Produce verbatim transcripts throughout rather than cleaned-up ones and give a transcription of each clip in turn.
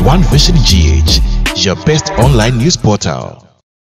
One Vision G H, your best online news portal.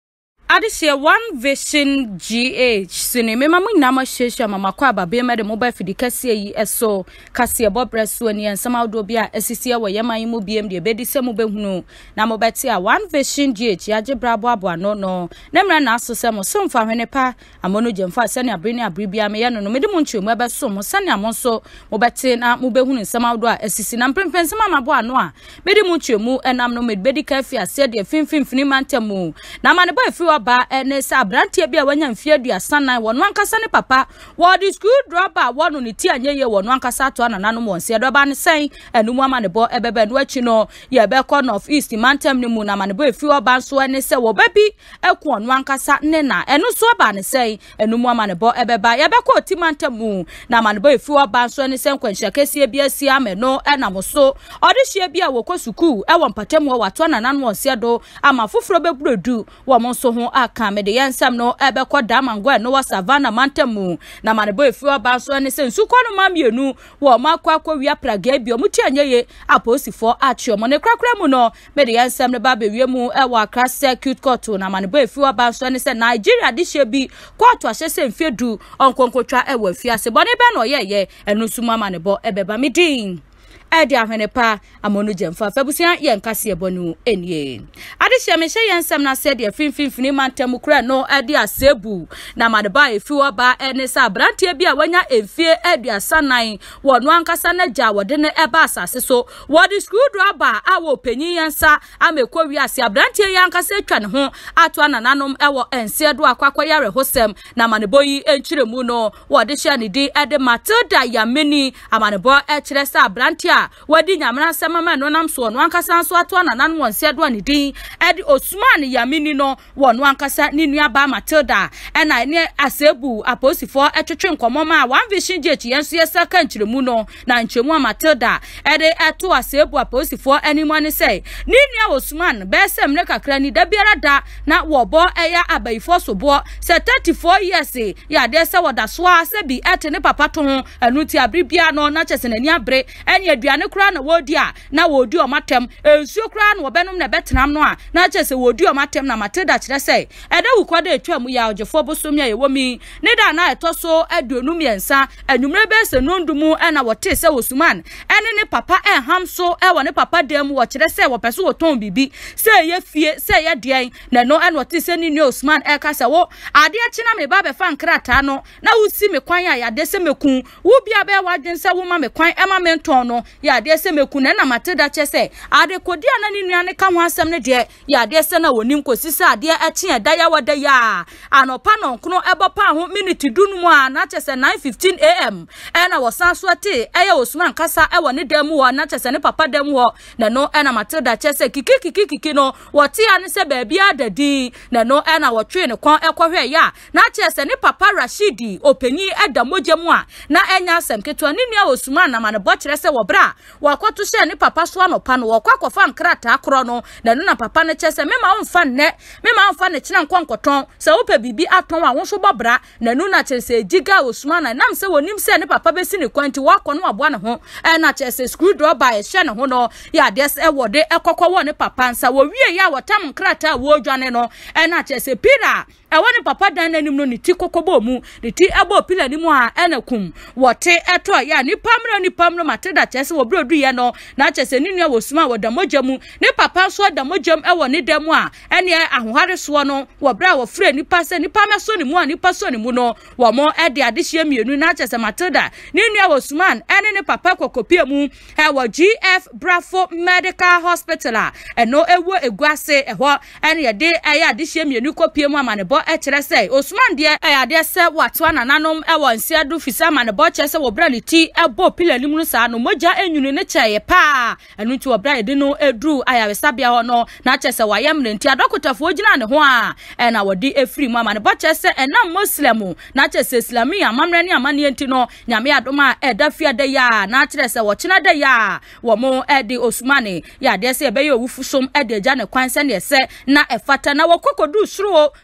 Adisia One Vision G H sinema mama nyama shesha mama kwa babe ma de mobile fidi kase yi eso kase bob reso ni ensama do bia asisi wa yaman mu biem de bedi se mo behunu na mo beti a One Vision G H yaje brabo abo ano no na mra na aso se mo so mfa hwene pa amono jemfa se ne abre ne abre bia me ye no no mede mo ntwe mo be so mo se ne amo so mo beti na mo behunu ensama do a asisi na mprempen ensama mabo ano a mede mo ntwe mu enam no mede bedi ka fi ase de finfinfini mantamu na ma ne boy fi ba ene sa brantie bia wanya mfie aduasa nan wono ankasa ne papa wo di school dropper wono ne ti anyeye wono ankasa to ananano mo nse do ba ne sen enum ama ne bo ebebe no achi no ye be corner of east mantam ne mu na ma ne bo efi oba so ene se wo babi eku ono ankasa ne na enu so ba ne sen enum ama ne bo ebeba ye be ko ti mantam mu na ma ne bo efi oba so ene sen kwanhia kese bia si ame no ena mo so odi hie bia wo ko suku e wo mpatam wo wato ananano mo nse do ama foforo be brodu wo mo so ho aka me de yansam no ebe ko da mango no wa savana mantamu na mane boy fi oba so ne sensu ko no mamienu wo makwa kwa wi praga bi omuti anyeye aposifo achi omo ne krakra mu no me de yansam ne ba be wi mu e wa Accra Circuit Court na mane boy fi oba so ne se Nigeria di hye bi court a hye se mfedu onkonkotwa e wa fi ase bone be no ye ye enu suma mane bo ebe ba midin edi ahwene pa amonu jemfa fabusia ye nkase ebonu enie adehye me hye yensem na se de finfinfini mantamu kura no edi asebu na madeba efi oba ene sa brantie bia wanya efie aduasa nan wono ankasa na ja wode ne eba asase so wodi school dropper awo panyin yensa amekọ wi ase abrantie yankasa atwa ne ho ato anananom ewo ense do akwakọ yare hosem na maneboyi enchiremu no wode hye ne di ede Matilda Yamini amanebo e kire sa abrantie wadi nyamra semama no nam so no ankasa so ato ananan wonse do ani din edi Osman Yamini no wono ankasa ni nua ba Matilda ena ne asebu aposifo etwetwe nkomoma One Vision G H yenso yesa ka nchiremu no na nchiremu Matilda edi eto asebu aposifo animu ne sei ni nua Osman be se mre kakra ni da biara da na wobo eya abayifo sobo se thirty-four years ya de se woda so ase bi ete ne papa to ho anu ti abribia no na chese nani abre enya aduane kura na wodi a na wodi o matem ensuo kura na wobenum na betenam no a na chese wodi o matem na Matilda kire sei ede wukwada etwa mu ya ogefo bosomia ye womi ne da na etoso aduonu miensa anwumre be se nondumu ena wote se Osman ene ne papa enham so e wo ne papa dem wo kire sei wo pese wo ton bibi sei ye fie sei ye den na no ena wote se ni ni Osman e ka se wo ade achi na me ba be fa nkrata no na wusi me kwan ya ya de se mekun wo bia be wadwen se wo ma me kwan e ma me nton no ya de se meku na na Matilda chese ade kodi ana ni nuane ka ho asem ne de ya de se na wonim kosisi ade achi eda ya wada ya anopa no nkono ebo pa ho minute dunu mu a na chese nine fifteen a m ena wosan so ate eya Osman kasa e wo ne dem wo na chese ne papa dem wo na no ena Matilda chese kiki kiki kiki no wote ane se ba bia dadi na no ena wotwe ne kon ekohwe ya na chese ne papa Rashidi openyi eda mogemu a na enya asem keto ni nua Osman na mane bo kire se wo bra wakoto hye ne papa so anopa no wakwa fa nkrata akro no na no na papa ne chese mema wonfa ne mema wonfa ne kina nkwankoton se wo pa bibi aton a wonso bobra na no na chese giga Osman na nam se wonim se ne papa besi ne kwanti wakọ no aboa ne ho e na chese screw dropper e hye ne ho no ya des e wode ekokọ wo ne papa nsa wo wie ya wotam nkrata wo dwane no e na chese pira e woni papa dan nanim no ni ti kokobo mu ni ti abo pila ni mu a enakum wote eto ya ni pamro ni pamro Matilda chese wo brodu ye no na chese ni nua Osman wo da mogyamu ni papa so da mogyam e wo ni demu a ene ahohare so no wo bra wo frɛ ni pa se ni pa me so ni mu a ni pa so ni mu no wo mo e de adehye mienu na chese Matilda ni nua Osman ene ni papa kokopie mu e wo G F Bravo Medical Hospital a eno ewo eguase e ho ene ye de e ya adehye mienu kopie mu amane bo e kire sei Osman de e ya de se wato anananom e wo nsia du fisa amane bo kire se wo bra ni ti e bo pila ni mu sa no mogya enwunu ne chaye pa enu ti wo bra ye de no edru ayawe sabia ho no na chese wayem ne nti adokotafo gina ne ho a e na wodi efri mu amane bo kire se enam Muslimu na chese Islami amamre ne amane enti no nyame adoma e da fia de ya na kire se wo kina de ya wo mo e de Osman ya de se e be ye owufusom e de gya ne kwan se ne se na efata na wo kokodu suro si wo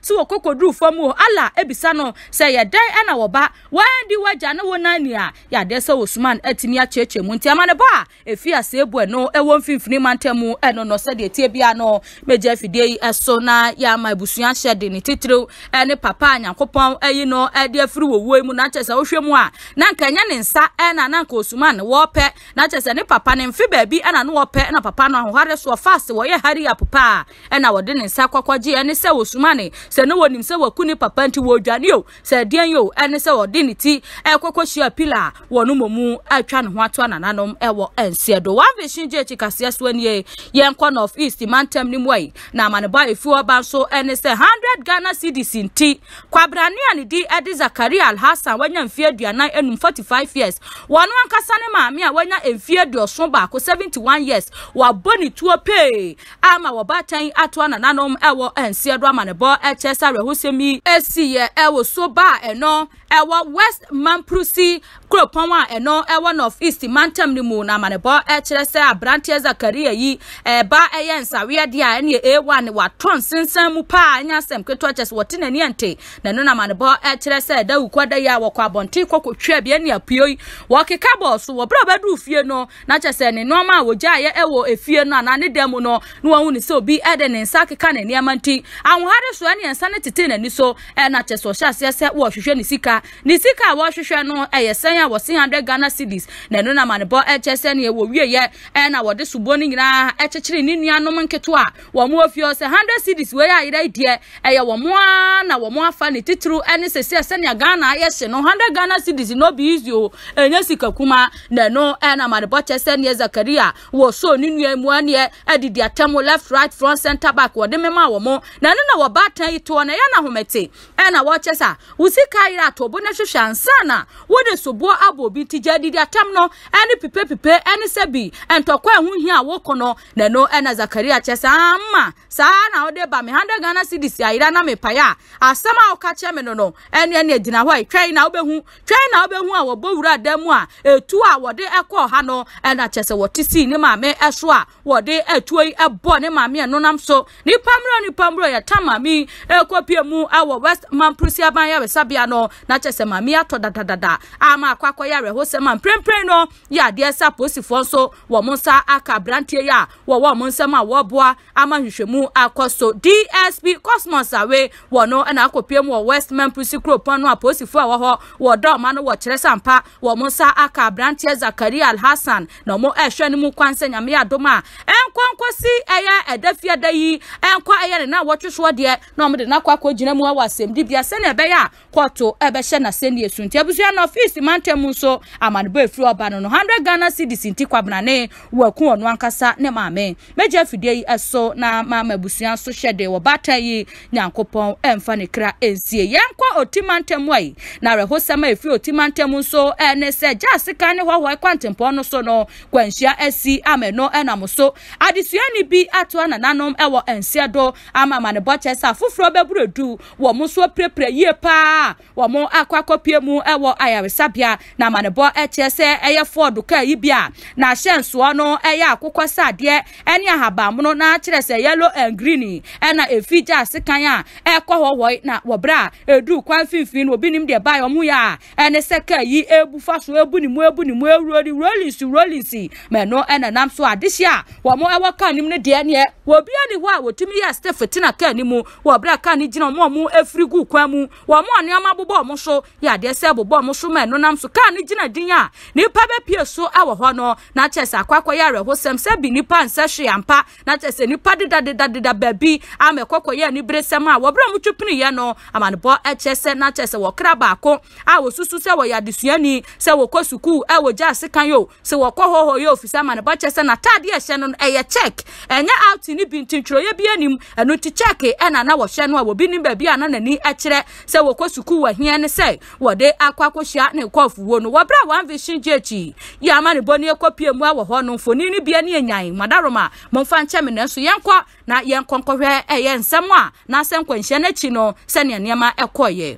kokodru famu ala ebisa no se ye dan ana wo ba wandi waja na wonani a ya de se Osman atimi a cheche mu nti amane ba efi ase ebu no ewo mfimfini mantemu eno no se de tie bia no meje fidie eso na ya ma busuan hyede ni titiro ene papa Nyankopon ayi no ade afiri wowo mu na chese wohwemu a na nkanya ne nsa ena na nka Osman wo pe na chese ne papa ne mfi baabi ena no wo pe na papa no ahohare so fast wo ye hari ya papa ena wo de ne nsa kwakwaje ene se Osman se no wonim se wakuni papa nti wo dwane yo se den yo ene se wo de ne ti ekwakwahia pila wo no momu atwa ne ho ato anananom ewo ensiedo one vision je chikase so anie yenkwa North East mantem ni mwai na maneba efu oba so ene se one hundred Ghana cedis nti kwabrane ani di edi Zakaria Alhassan wanya mfie aduanan enum forty-five years wonu ankasa ne maami a wanya mfie aduoso ba ko seventy-one years wa boni tuo pe ama wo batan ato anananom ewo ensiedo amanebo echesa rehusemi esiye ewo so ba eno ewo West Mamprusi kropon a eno ewo North East mantem ni mu na manebo echere se abrantie Zakaria yi eba eyensa we dia ene A one wa ton sensan mu pa anya sem keto ches wote nani ante na no na manebo echere se da ukwada ya wo kwa bonti kokotwa bia ne apioi wo keka boss wo bra badu fie no na chese ne normal wo gya ye ewo efie no na ne dem no no wo ni se obi ede ne nsa keka ne ne amanti anwhare so ene nsa ne tete nani so e na chese o hyase se wo hwehwe ni sika ni sika wo hwehwe no eyesen ya wo one hundred Ghana cedis na no na manebo echese ne wo wie ye e na wo de subo ni nyina echechiri ni nuanom nketo a wo mo ofio se one hundred cedis we ya ire die eye wo mo na wo mo afa ne titru ene sese se ne Ghana ye hye no one hundred Ghana cedis no be easy o enye sika kuma na no e na manebo chese ne Zakaria wo so ni nua mu ane edidi atamo left right front center back wo de mema wo mo na no na wo batan ito na ya na homete e na wo chesa usika ira to bo na hwehwe ansana wo de sobo abo bi tija didi atam no ene pipe pipe ene sebi entokwa hu hia wo kono na no e na Zakaria chesa amma sa na wo de ba me one hundred Ghana cedis ya ira na me paya asama o ka che me no no ene ene dina hwai twai na obehu twai na obehu a wo bowura damu a etu a wo de ekọ ha no e na chese wo tisi ni ma me eso a wo de etuoi ebo ne ma me no nam so ni pamro ni pamro ya tamami ekopie mu awo West Mamprusi aban ya besabia no na chese ma me ato dadadada ama akwakọ ya rehose ma prempren no ya de esa posifo so wo monsa aka brantie ya wo wo monsa ma wo boa ama hwehwemu akoso D S P Cosmos awe wo no na akopie mu wo West Mamprusi kropon no aposifo a wo ho wo do ma no wo kire sampa wo monsa aka brantie Zakaria Alhassan no mo ehwe ni mu kwanse nyame adoma enkwankosi eya edafia dayi enkwa eya na wo twehwo de no mo de na kwakọ gina mu awasem di bia se na ebe ya kwoto ebe hye na se ne esunti abusua na office mantem so amanebo efiri oba no one hundred Ghana cedis nti kwabrane waku onu ankasa ne maame meje afidie yi eso na mama abusua so hyede wo batayi Nyankopon emfa ne kra ensie yenkwa otimantem wai na rehosama efiri otimantem so ene se Jasikan ne Hohoe kwantempo no so no kwanhia asi ameno enamoso adesua ni bi ato anananom ewo ensiedo ama manebo chesa fufuro beburedu wo mo so prepre yie pa wo mo akwakopie mu ewo ayaresabia na manebo echese eye Ford ka yibia na hyenso no eye akokọ sade ene ahabamono na kirese yellow and green ena efi Jasikan a ekọ Hohoe na wobra edu kwan finfin obi nim de ba yo mu ya ene seka yi ebufa so ebu ni mu ebu ni mu ewroli rollins rollins meno ena nam so adehia wo mo ewo ka nim ne de ne obi ani ho a wotumi ya stefetina ka ni mu wobra ka ni gina mo mu efrigu kwan mu wo mo ane amabobo mo so ya de se bobo mo so meno nam so ka ni gina dinya nipa be pie so awo ho no na chese akwakọ ya rehosem se bi nipa nse hwe ampa na chese nipa deda deda deda babi amekokọ ya ni bresem a wobra mu twepini ye no amanebo echese na chese wo kra baako a wo susu se wo ya desuani se wo kosuku e wo Jasikan yo se wo kọ Hohoe yo ofisa amanebo chese na tade ye hye no eye check enya out ni bi ntintro ye bi anim enu ti check e na na wo hye no a wo bi nim babi ana nani ekire se wo kosuku wo hie ne se wo de akwakohia ne kofuwo no wobra one vision jechi ya amanebo ne ekopie mu awo ho no foni ni bia ne enyan madaroma momfa nche me na so yenkọ na yenkonkohwe eye nsem a na senkwanhia na chi no se ne niam ekoye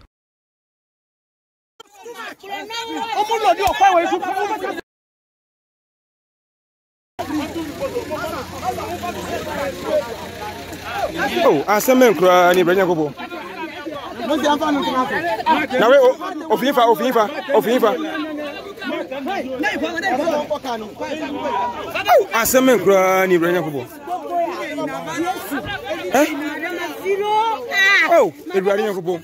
Oh, asemen kura ni branya gobo. na we ofifa ofifa ofifa aseme nkura ni branya kubo eh oh branya kubo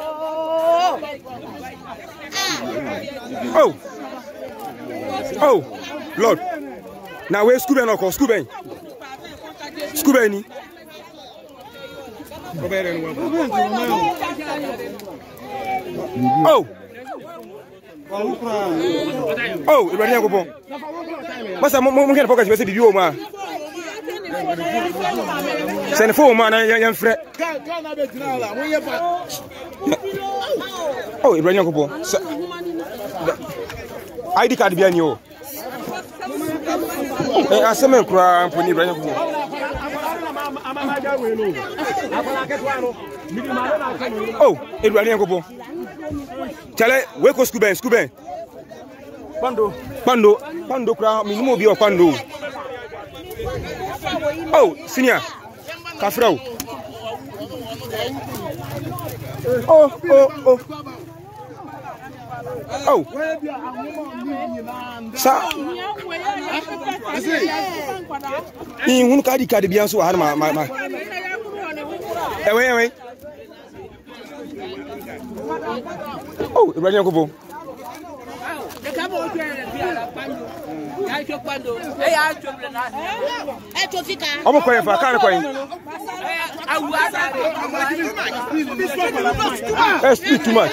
oh oh Lord now we scuba no ko scuba scuba ni oh oh branya kubo masa mo mo ngene focus be se bibi o ma send phone man yan frɛ oh branya kubo I D card bia ni o eh aseme nkura mponi branya kubo oh branya kubo chale we ko scuba scuba pando pando pando kra minimo bi o pando oh senior kafrao oh oh oh oh sa in hun kadi kadi bian so har ma ma ewe ewe oh ibrahim kobo Omo koye fa kan koye eh speak too much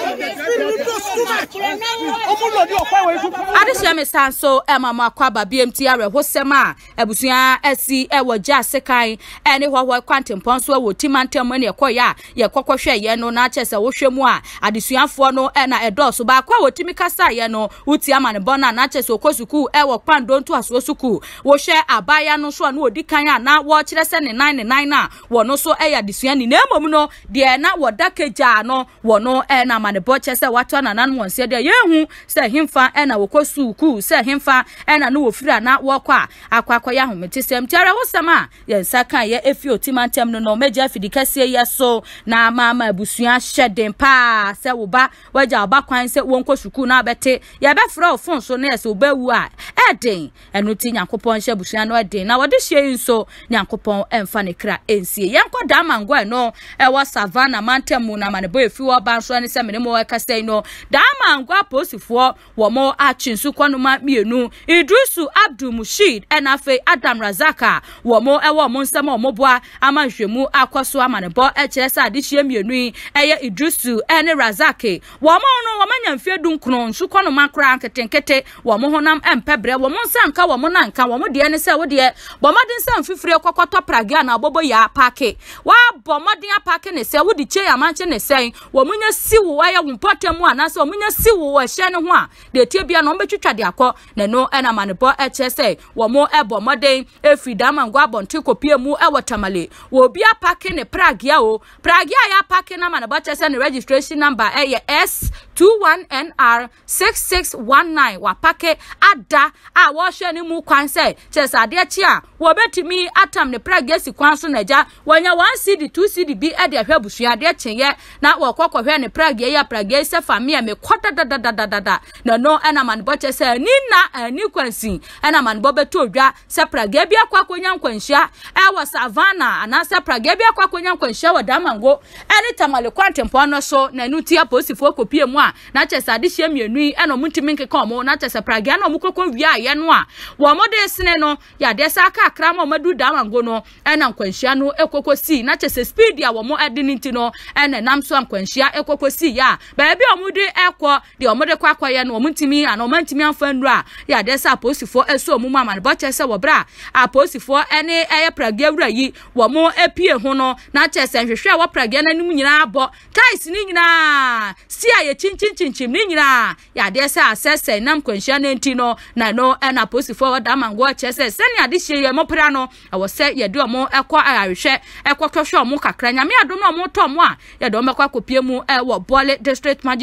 Adisia me stand so e mama kwaba B M T are hosema ebusua esi e wo Jasikan ene hohoe kwantempon so wo timantem ne ekoya ye kokohwe ye no na chese wo hwemu a adesuafo no e na edoso ba kwa wo timi kasa ye no uti ama ne bona na chese okosuku e wo kwando nto aso suku wo hwe abaya no so na odikan a na wo kire se ne nine nine na wo no so e ya adesua ni na emom no de na wo dakeja no wo no e na ma ne bo chese wato na nan wonse de ye hu se himfa e na wo kosuku se himfa e na no wo fira na wo kwa akwakọ ya hometesem tiara hosama ye nsaka ye efi otimantem no no meja fidikase ye so na mama abusua hyeden pa se wo ba waja oba kwan se wonko suku na bete ye be fra ofon so na se obawu a eden enu ti nyankopon hye abusua no eden na wode hye nso nyankopon emfa ne kra ensie ye nko da mango no e wo savana mantem na manebo efi wo ba so ne se mene mo kase no da mango aposifo wo mo achinsu kwanuma mienu Idrisu Abdul Mushid enafe Adam Razaka wo mo ewo mo nsem mo boa amanhwemu akoso amanebo e kire sa adehie mienu eye Idrisu ene Razake wo mo no wo manya mfie dunkron nsu kono makra nketenkete wo mo honam empebre wo mo nsanka wo mo nanka wo mo de ne se wo de bo modin sam fifire kokoto pragia na bobo ya pake wa bo modin apake ne se wo di che amanche ne se wo munya siwo aya wo mpotemu anase wo munya siwo wo hye ne ho a de tie bia no mbetwitwa de akọ ne no ena manebo e chese wo mo ebo modern efrida mango abonte kopie mu e wotamale wo bia pake ne pragia o pragia ya pake na manebo chese ne registration number e S twenty-one N R six six one nine wa pake ada a wo hwe ne mu kwan se chese ade chi a wo betimi atam ne pragia si kwan so naja wonya one C D two C D bi e de hwe busua de chenye na wo kokkohwe ne pragia ya pragia se famia me kwata dadadadada na no ena manebo chese ni na ni kwansi ena manebo beto dwa se pragia bi akwa konya nkwanhia e wo savana ana se pragia bi akwa konya nkwanhia wo damango eni tamale kwantempon no so na nuti aposifo kopie mu a na chese adehie mienu ena mutimi nkeka omo na chese pragia na omukoko wia ye no a wo mode sene no ya de sa aka akra ma madu damango no ena nkwanhia no ekokosi na chese speed ya wo mo ediniti no ena namso nkwanhia ekokosi ya ba bi omude ekwo de omode kwakwa ye no omutimi ana omantimi amfa nura ya de sa aposifo eso omumu amane bo chese wo bra aposifo ene eye pragia wura yi wo mo epie ho no na chese hwehwe wo pragia na nim nyina abo tais ni nyina si aye chinchinchinchin ni nyina ya de sa asese nam kwanhia na enti no na no ena aposifo wo da mango chese sene ade hye ye mo pra no wo se ye de omo ekọ ahwehwe ekọ hwehwe omo kakra nyame ado no omo to omo a ye de omo ekọ kopie mu e wo Bole District Magistrate Court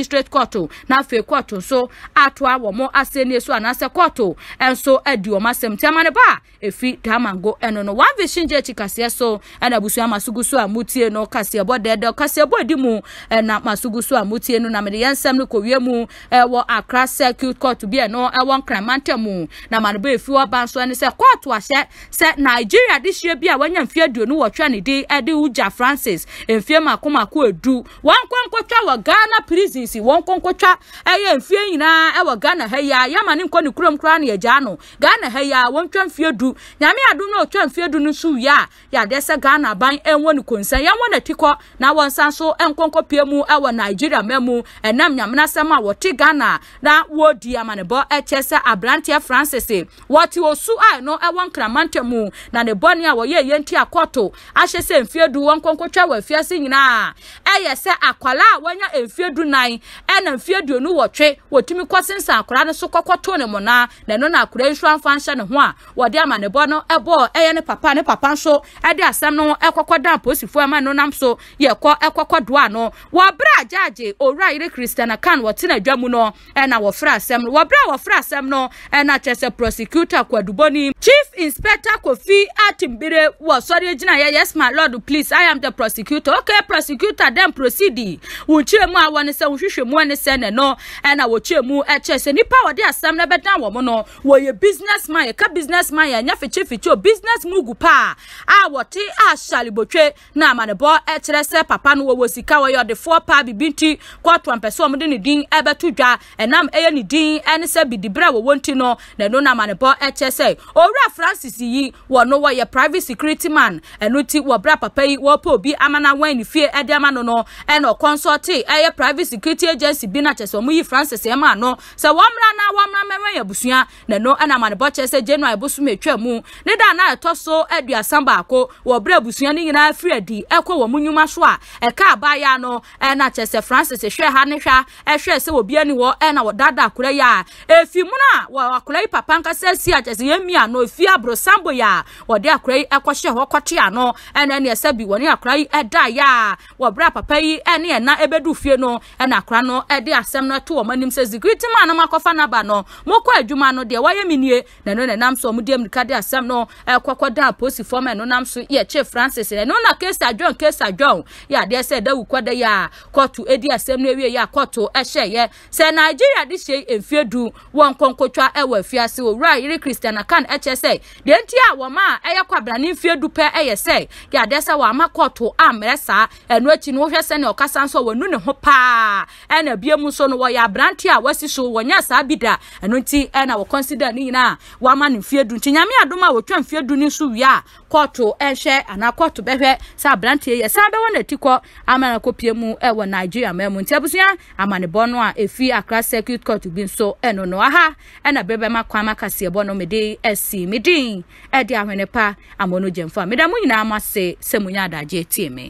koto na fe koto so atwa wo mo aseni so anase koto enso adi o masem tiamane ba efi damango eno no one vision je chikase so ena busu amasugu so amutie no kase bo dede kase bo di mu na masugu so amutie no na me yensem no kowie mu ewo Accra Circuit Court bi eno ewo nkramante mu na mane ba efi oba so ene se koto ahye se Nigeria this year bi a wanya mfie aduonu wotwa ne di ede uja Francis mfie makomako edu wan konkotwa wa Ghana prisons won konkotwa eye mfie nyina e wa Ghana ha ya ya mane nko ne kurom kra ne agya no Ghana ha ya won twa mfie du nyame adum na otwa mfie du no su ya ya dese Ghana ban enwo ne konsan ya won atiko na won san so enkonkopie mu e wa Nigeria memu enam nyame na sema wote Ghana na wodi amane bo echese Abrantia Francis woti osu ai no e won kramante mu na ne boni a wo ye yenti akoto ahye se mfie du won konkotwa wa fiase nyina eye se akwala wanya emfie du nan e na mfie du no wotwe wotumi kosensa akwala ne so kokoto ne mona na no na akwala nsu amfansha ne ho a wode amane bo no ebo eye ne papa ne papa so e de asem no ekokoda posifo ama no nam so ye ko ekokodo ano wo bra jaje owura ire Christiana kan wote na dwamu no e na wo fra asem wo bra wo fra asem no e na chese prosecutor kwaduboni Chief Inspector Kofi Atimbire wo sorry gina yes my lord please I am the prosecutor okay prosecutor then proceed wonchire mu a woni se wohwehwe mu ne se ne no e na wo chire mu e chese nipa wode asem na bedan wo mo no wo ye businessman ye ka businessman ya nya fiche fiche business mugu pa a wote a shali botwe na amanebo e kire se papa no wo sika wo yode four pa bibinti kwatu ampese o mde ne din e betudwa enam eye ne din ene se bidibra wo wonti no na no na amanebo e chese owura Francis yi wo no wo ye private security man enuti wo bra papa yi wo pa obi amana wan ni fie e de amano no e no consult e ye private security agency bi na chese omu yi Francis e ma no se wo mra na wo mra mewe ya busua na no ana amanebo chese January bosu metwa mu ne da na etoso aduasan baako wo bra busua ni nyina afri adi ekọ wo munyuma so a e ka abaya no e na chese Francis hwe ha ne hwa e hwe se obi ani wo e na wo dada akura ya efi mu na wo akura yi papa nkasa si a chese yemia no efi abro sambo ya wo de akura yi ekọhye ho kọte ano e na ne ese bi wo ne akura yi eda ya wo bra papa yi e ne na ebedu fie no e na akura no e de asem no to wo manim se security man na makofa na ba no mokọ adwuma no de waye minie na no ne nam so mu de mrika de asem no e kokoda posi form no nam so ye Chief Francis no na case adjon case adjon ya de se da wukwada ya kotu edi asem no ewie ya kotu e hye ye se Nigeria di hye emfiedu won konkotwa e wa fiase o right ire Christiana kan e che se de nti a wo ma e yakwabra ne emfiedu pe e ye se ya de se wa ma kotu amresa eno achi no hwe se ne okasa so wonu ne ho pa e na biemu so no wo ya branti a wasi so wonya sa bida eno nti e na wo consider ni na wa ma ne emfiedu nti nyame adoma wo twa emfiedu ni so wi a kotu ehwe ana kotu behwe sa branti ye sa be wona tiko amana kopie mu e wo Nigeria memu nti abusua amane bono a efi Accra Circuit Court bi so eno no aha e na bebe makwa makase bono mede esi medin e di ahwene pa amono jemfa meda mu nyina amase se munya adaje tie me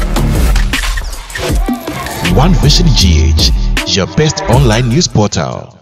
One Vision G H, your best online news portal.